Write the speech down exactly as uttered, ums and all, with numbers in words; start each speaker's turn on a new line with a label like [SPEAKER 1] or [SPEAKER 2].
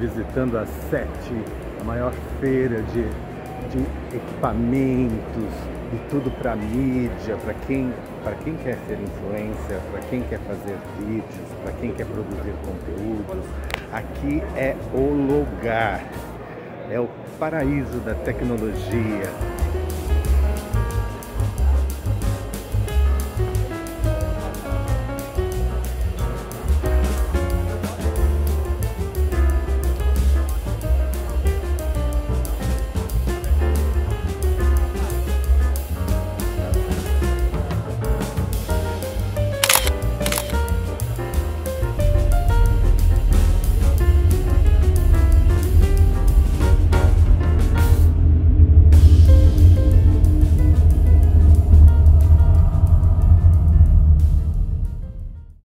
[SPEAKER 1] visitando a SET, a maior feira de, de equipamentos, de tudo para mídia, para quem, para quem quer ser influencer, para quem quer fazer vídeos, para quem quer produzir conteúdos. Aqui é o lugar, é o paraíso da tecnologia.